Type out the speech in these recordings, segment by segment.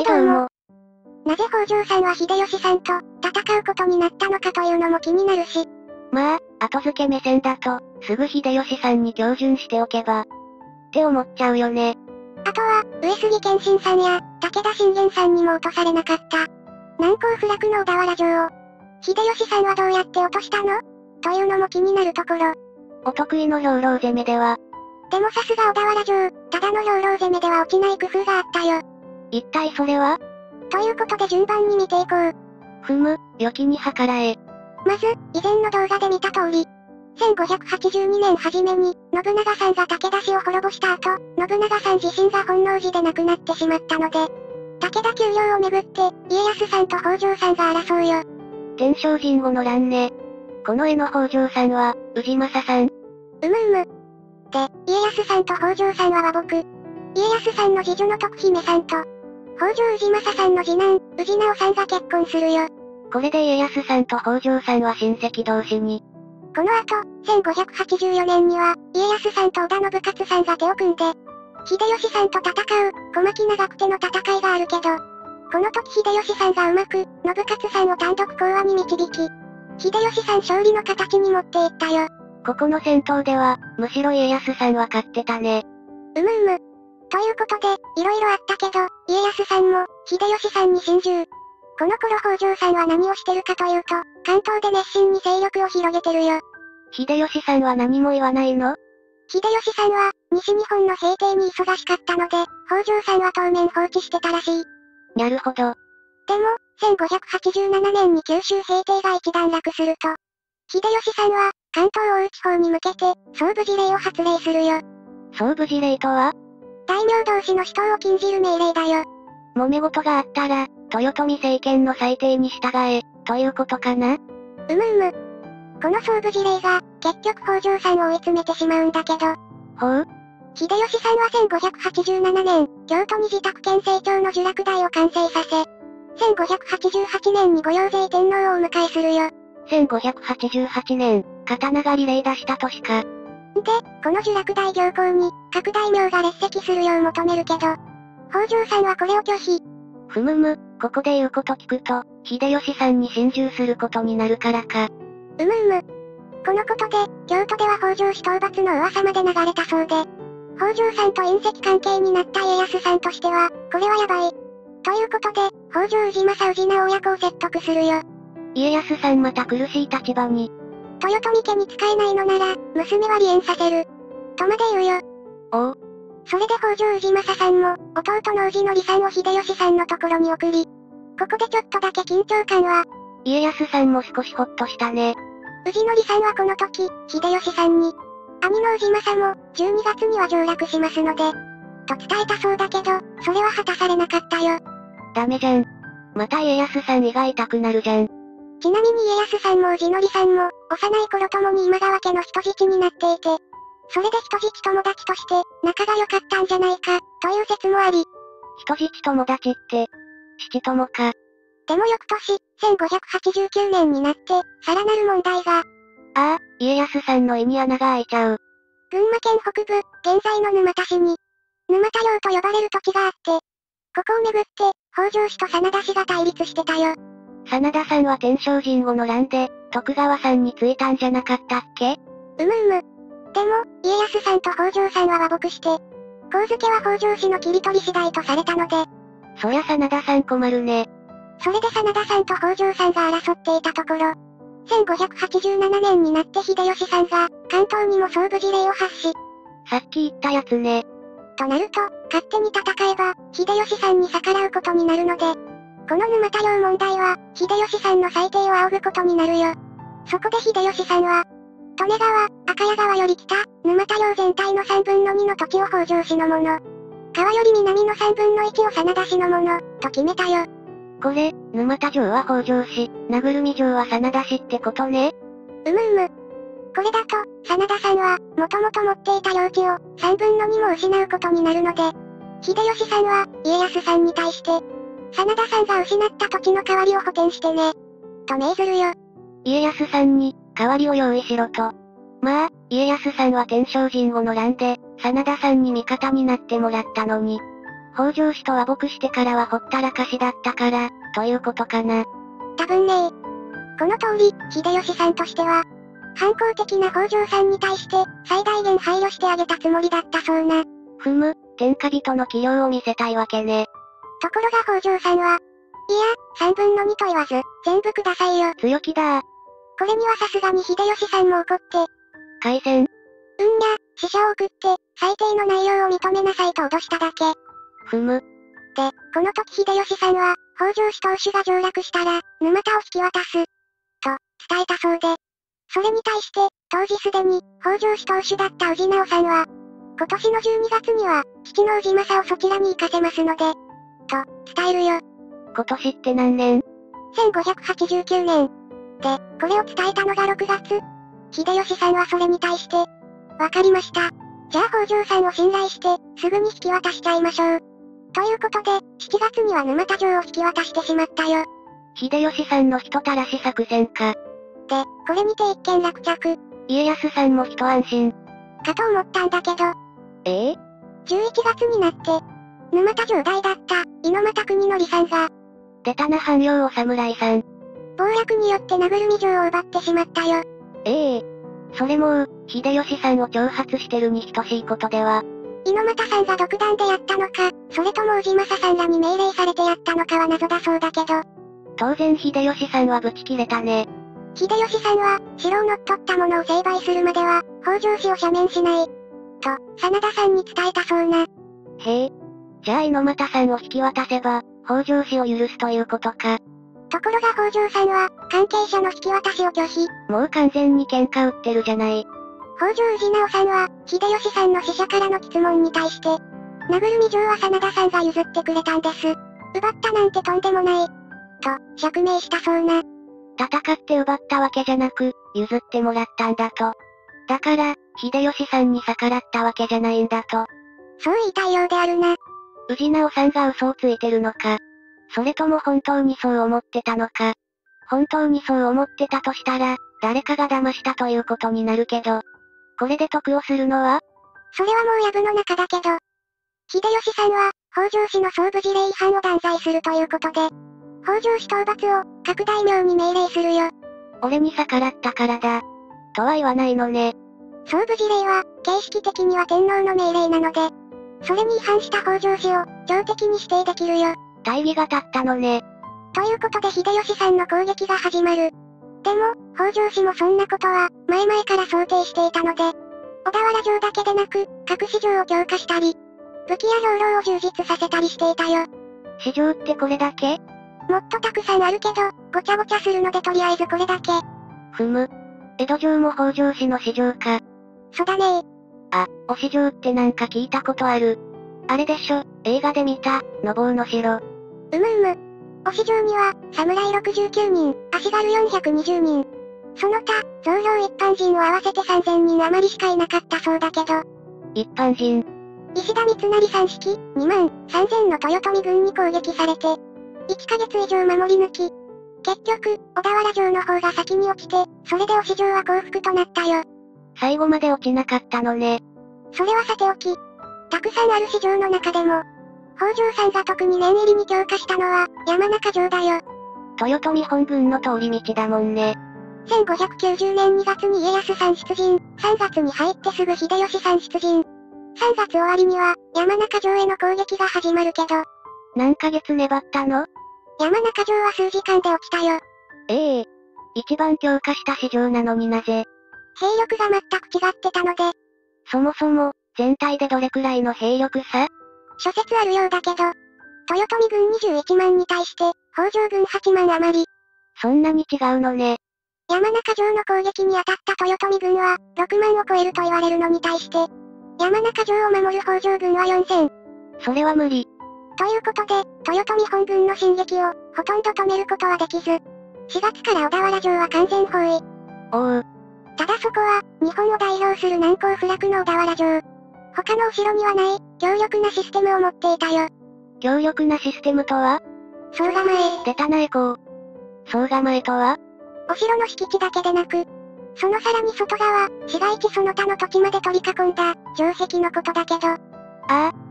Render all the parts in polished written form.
はいどうも。 なぜ北条さんは秀吉さんと戦うことになったのかというのも気になるし。 まあ、後付け目線だと、すぐ秀吉さんに標準しておけば、って思っちゃうよね。 あとは、上杉謙信さんや、武田信玄さんにも落とされなかった。難攻不落の小田原城を、秀吉さんはどうやって落としたのというのも気になるところ。 お得意の兵糧攻めでは。 でもさすが小田原城、ただの兵糧攻めでは落ちない工夫があったよ。 一体それは？ ということで順番に見ていこう。 ふむ、良きに計らえ。 まず、以前の動画で見た通り、1582年初めに、信長さんが武田氏を滅ぼした後、信長さん自身が本能寺で亡くなってしまったので、武田丘陵をめぐって、家康さんと北条さんが争うよ。 天正神後の乱ね。この絵の北条さんは、氏政さん。 うむ。で、家康さんと北条さんは和睦。家康さんの次女の徳姫さんと、北条氏政さんの次男、氏直さんが結婚するよ。 これで家康さんと北条さんは親戚同士に。 この後、1584年には、家康さんと織田信勝さんが手を組んで、秀吉さんと戦う、小牧長久手の戦いがあるけど、この時秀吉さんがうまく、信勝さんを単独講和に導き、秀吉さん勝利の形に持っていったよ。 ここの戦闘では、むしろ家康さんは勝ってたね。 うむ。ということで、いろいろあったけど、家康さんも、秀吉さんに心中。この頃北条さんは何をしてるかというと、関東で熱心に勢力を広げてるよ。 秀吉さんは何も言わないの？ 秀吉さんは、西日本の平定に忙しかったので、北条さんは当面放置してたらしい。 なるほど。 でも、1587年に九州平定が一段落すると、秀吉さんは、関東大地方に向けて、総武辞令を発令するよ。 総武辞令とは？ 大名同士の死闘を禁じる命令だよ。 揉め事があったら、豊臣政権の裁定に従え、ということかな？ うむ。この総武辞令が、結局北条さんを追い詰めてしまうんだけど。 ほう？ 秀吉さんは1587年、京都に自宅兼正庁の聚楽台を完成させ、1588年に御用税天皇をお迎えするよ。 1588年、刀がリレー出した年か。 で、この聚楽台行幸に、各大名が列席するよう求めるけど、北条さんはこれを拒否。 ふむ、ここで言うこと聞くと、秀吉さんに心中することになるからか。 うむ。このことで、京都では北条氏討伐の噂まで流れたそうで、北条さんと縁戚関係になった家康さんとしては、これはやばい。ということで、北条氏政氏直親子を説得するよ。 家康さんまた苦しい立場に。 豊臣家に仕えないのなら、娘は離縁させる。とまで言うよ。 おう。 それで北条氏政さんも、弟の氏の離散を秀吉さんのところに送り、ここでちょっとだけ緊張感は、 家康さんも少しほっとしたね。 氏の離散はこの時、秀吉さんに、兄の氏政も、12月には上洛しますので、と伝えたそうだけど、それは果たされなかったよ。 ダメじゃん。また家康さん胃が痛くなるじゃん。 ちなみに家康さんも氏の離さんも、幼い頃ともに今川家の人質になっていて、それで人質友達として、仲が良かったんじゃないか、という説もあり。 人質友達って、父友か。 でも翌年、1589年になって、さらなる問題が。 ああ、家康さんの胃に穴が開いちゃう。 群馬県北部、現在の沼田市に、沼田領と呼ばれる土地があって、ここをめぐって、北条氏と真田氏が対立してたよ。 真田さんは天正神後の乱で、徳川さんについたんじゃなかったっけ？ うむ。でも、家康さんと北条さんは和睦して、上野は北条氏の切り取り次第とされたので。 そりゃ真田さん困るね。 それで真田さんと北条さんが争っていたところ、1587年になって秀吉さんが、関東にも総武辞令を発し。 さっき言ったやつね。 となると、勝手に戦えば、秀吉さんに逆らうことになるので、この沼田領問題は、秀吉さんの裁定を仰ぐことになるよ。そこで秀吉さんは、利根川、赤谷川より北、沼田領全体の3分の2の土地を北条氏のもの。川より南の3分の1を真田氏のもの、と決めたよ。 これ、沼田城は北条氏、名古城は真田氏ってことね。 うむ。これだと、真田さんは、もともと持っていた領地を、3分の2も失うことになるので、秀吉さんは、家康さんに対して、真田さんが失った土地の代わりを補填してね。と命ずるよ。 家康さんに、代わりを用意しろと。まあ、家康さんは天正神後の乱で、真田さんに味方になってもらったのに。 北条氏と和睦してからはほったらかしだったから、ということかな。 多分ね。この通り、秀吉さんとしては、反抗的な北条さんに対して、最大限配慮してあげたつもりだったそうな。 ふむ、天下人の器量を見せたいわけね。 ところが北条さんは、いや、3分の2と言わず、全部くださいよ。 強気だー。 これにはさすがに秀吉さんも怒って、 開戦。 死者を送って、最低の内容を認めなさいと脅しただけ。 ふむ。 で、この時秀吉さんは、北条氏当主が上洛したら、沼田を引き渡す。と、伝えたそうで。それに対して、当時すでに、北条氏当主だった氏直さんは、今年の12月には、父の氏政をそちらに行かせますので、と、伝えるよ。 今年って何年？ 1589年。で、これを伝えたのが6月。秀吉さんはそれに対して、わかりました。じゃあ北条さんを信頼して、すぐに引き渡しちゃいましょう。ということで、7月には沼田城を引き渡してしまったよ。 秀吉さんの人たらし作戦か。 で、これにて一件落着。 家康さんも一安心。 かと思ったんだけど。 11 月になって、沼田城代だった、猪俣国則さんが、 出たな半妖お侍さん。 暴落によって名古城を奪ってしまったよ。 それも秀吉さんを挑発してるに等しいことでは。 猪俣さんが独断でやったのか、それとも氏政さんらに命令されてやったのかは謎だそうだけど。 当然秀吉さんはブチ切れたね。 秀吉さんは、城を乗っ取ったものを成敗するまでは、北条氏を赦免しない。と、真田さんに伝えたそうな。 へえ。じゃあ猪俣さんを引き渡せば、北条氏を許すということか。 ところが北条さんは、関係者の引き渡しを拒否。 もう完全に喧嘩売ってるじゃない。 北条氏直さんは、秀吉さんの使者からの質問に対して、名古屋城は真田さんが譲ってくれたんです。奪ったなんてとんでもない。と、釈明したそうな。 戦って奪ったわけじゃなく、譲ってもらったんだと。だから、秀吉さんに逆らったわけじゃないんだと。 そう言いたいようであるな。 氏直さんが嘘をついてるのか。それとも本当にそう思ってたのか。本当にそう思ってたとしたら、誰かが騙したということになるけど。これで得をするのは？ それはもう藪の中だけど。秀吉さんは、北条氏の総部事例違反を断罪するということで、北条氏討伐を、各大名に命令するよ。 俺に逆らったからだ。とは言わないのね。 総部事例は、形式的には天皇の命令なので、それに違反した北条氏を、朝敵に指定できるよ。 大義が立ったのね。 ということで秀吉さんの攻撃が始まる。でも、北条氏もそんなことは、前々から想定していたので、小田原城だけでなく、各市場を強化したり、武器や兵糧を充実させたりしていたよ。 市場ってこれだけ？ もっとたくさんあるけど、ごちゃごちゃするのでとりあえずこれだけ。 ふむ。江戸城も北条氏の市場か。 そうだね。 あ、お市場ってなんか聞いたことある。あれでしょ、映画で見た、のぼうの城。 お市場には、侍69人、足軽420人。その他、増票一般人を合わせて3000人余りしかいなかったそうだけど。 一般人。 石田三成3式、2万3000の豊臣軍に攻撃されて、1ヶ月以上守り抜き。結局、小田原城の方が先に落ちて、それでお市場は降伏となったよ。 最後まで落ちなかったのね。 それはさておき。たくさんある市場の中でも、北条さんが特に念入りに強化したのは、山中城だよ。 豊臣本軍の通り道だもんね。 1590年2月に家康さん出陣、3月に入ってすぐ秀吉さん出陣。3月終わりには、山中城への攻撃が始まるけど。 何ヶ月粘ったの？ 山中城は数時間で落ちたよ。 一番強化した市場なのになぜ？ 兵力が全く違ってたので。 そもそも、全体でどれくらいの兵力差？ 諸説あるようだけど、豊臣軍21万に対して、北条軍8万余り。 そんなに違うのね。 山中城の攻撃に当たった豊臣軍は、6万を超えると言われるのに対して、山中城を守る北条軍は4000。 それは無理。 ということで、豊臣本軍の進撃を、ほとんど止めることはできず、4月から小田原城は完全包囲。ただそこは、日本を代表する難攻不落の小田原城。他のお城にはない、強力なシステムを持っていたよ。 強力なシステムとは？ 総構え。 出たなエコー。総構えとは？ お城の敷地だけでなく、そのさらに外側、市街地その他の土地まで取り囲んだ、城壁のことだけど。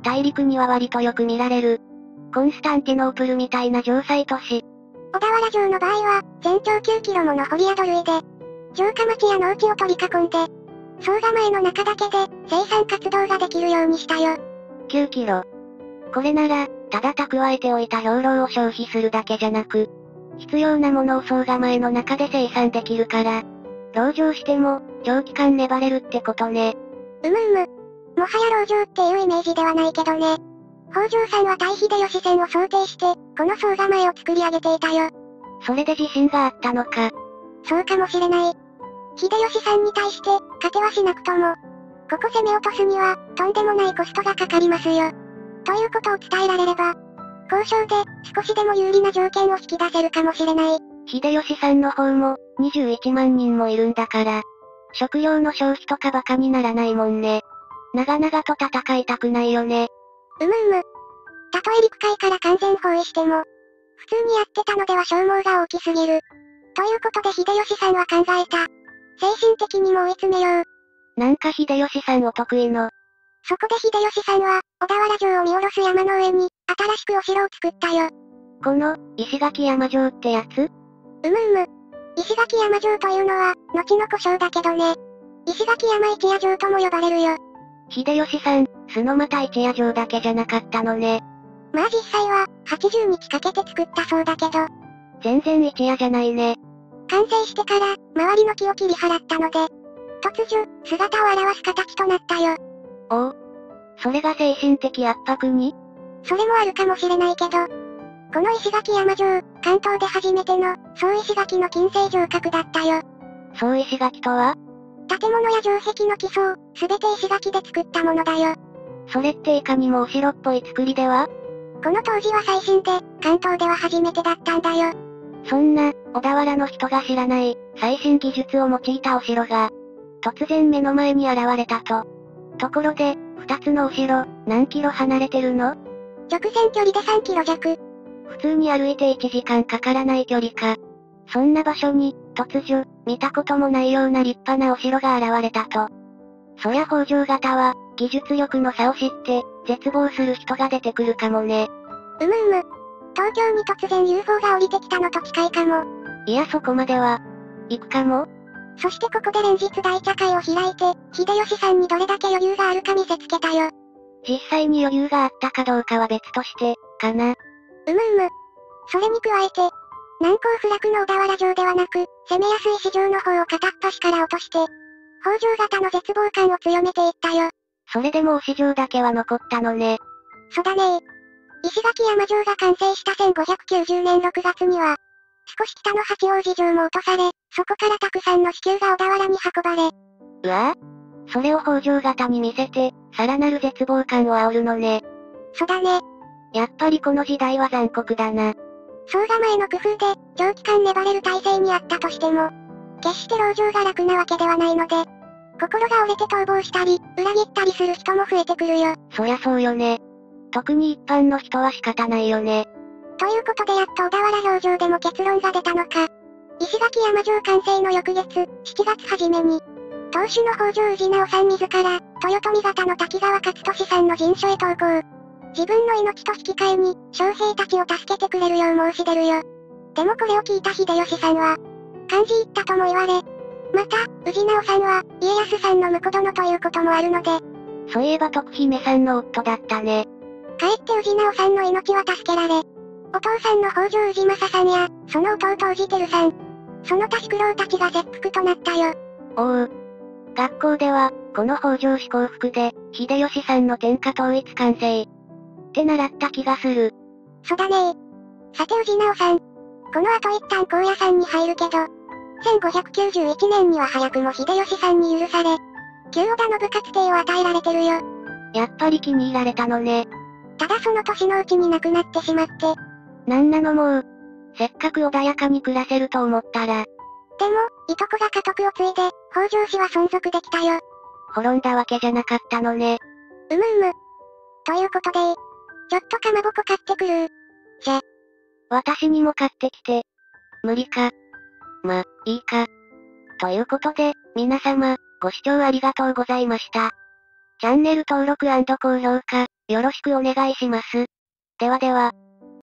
大陸には割とよく見られる。コンスタンティノープルみたいな城塞都市。 小田原城の場合は、全長9キロもの堀宿類で、城下町や農地を取り囲んで、総構の中だけで、生産活動ができるようにしたよ。 9キロ。これなら、ただ蓄えておいた兵糧を消費するだけじゃなく、必要なものを総構の中で生産できるから、籠城しても、長期間粘れるってことね。 もはや籠城っていうイメージではないけどね。北条さんは対秀吉戦を想定して、この総構を作り上げていたよ。 それで自信があったのか。 そうかもしれない。秀吉さんに対して、勝てはしなくとも、ここ攻め落とすには、とんでもないコストがかかりますよ。ということを伝えられれば、交渉で、少しでも有利な条件を引き出せるかもしれない。 秀吉さんの方も、21万人もいるんだから、食料の消費とかバカにならないもんね。長々と戦いたくないよね。 たとえ陸海から完全包囲しても、普通にやってたのでは消耗が大きすぎる。ということで秀吉さんは考えた。精神的にも追い詰めよう。 なんか秀吉さんお得意の。 そこで秀吉さんは、小田原城を見下ろす山の上に、新しくお城を作ったよ。 この、石垣山城ってやつ？ 石垣山城というのは、後の故障だけどね。石垣山一夜城とも呼ばれるよ。 秀吉さん、洲又一夜城だけじゃなかったのね。 まあ実際は、80日かけて作ったそうだけど、 全然一夜じゃないね。 完成してから、周りの木を切り払ったので、突如、姿を現す形となったよ。 おお。それが精神的圧迫に？ それもあるかもしれないけど、この石垣山城、関東で初めての、総石垣の近世城郭だったよ。 総石垣とは？ 建物や城壁の基礎を、すべて石垣で作ったものだよ。 それっていかにもお城っぽい作りでは？ この当時は最新で、関東では初めてだったんだよ。 そんな、小田原の人が知らない、最新技術を用いたお城が、突然目の前に現れたと。ところで、二つのお城、何キロ離れてるの？ 直線距離で3キロ弱。 普通に歩いて1時間かからない距離か。そんな場所に、突如、見たこともないような立派なお城が現れたと。そりゃ北条方は、技術力の差を知って、絶望する人が出てくるかもね。 東京に突然 UFO が降りてきたのと近いかも。 いやそこまでは、行くかも。 そしてここで連日大茶会を開いて、秀吉さんにどれだけ余裕があるか見せつけたよ。 実際に余裕があったかどうかは別として、かな。 それに加えて、難攻不落の小田原城ではなく、攻めやすい市場の方を片っ端から落として、北条型の絶望感を強めていったよ。 それでも押城だけは残ったのね。 そうだね。石垣山城が完成した1590年6月には、少し北の八王子城も落とされ、そこからたくさんの支給が小田原に運ばれ。 うわぁ、それを北条型に見せて、さらなる絶望感を煽るのね。 そうだね。 やっぱりこの時代は残酷だな。 総構の工夫で、長期間粘れる体制にあったとしても、決して籠城が楽なわけではないので、心が折れて逃亡したり、裏切ったりする人も増えてくるよ。 そりゃそうよね。特に一般の人は仕方ないよね。 ということでやっと小田原表情でも結論が出たのか。石垣山城完成の翌月、7月初めに、当主の北条氏直さん自ら、豊臣方の滝川勝利さんの陣所へ投稿。自分の命と引き換えに、将兵たちを助けてくれるよう申し出るよ。でもこれを聞いた秀吉さんは、感じ入ったとも言われ、また、氏直さんは、家康さんの婿殿ということもあるので、 そういえば徳姫さんの夫だったね。 かえって氏直さんの命は助けられ、お父さんの北条氏政さんや、その弟氏輝さん、その他宿老たちが切腹となったよ。 おう。学校では、この北条氏降伏で、秀吉さんの天下統一完成。って習った気がする。 そうだね。さて氏直さん。この後一旦高野山に入るけど、1591年には早くも秀吉さんに許され、旧織田信勝邸を与えられてるよ。 やっぱり気に入られたのね。 ただその年のうちに亡くなってしまって。 なんなのもう。せっかく穏やかに暮らせると思ったら。 でも、いとこが家督を継いで、北条氏は存続できたよ。 滅んだわけじゃなかったのね。 ということで、ちょっとかまぼこ買ってくる。じゃ。 私にも買ってきて。無理か。ま、いいか。ということで、皆様、ご視聴ありがとうございました。 チャンネル登録&高評価、よろしくお願いします。ではでは。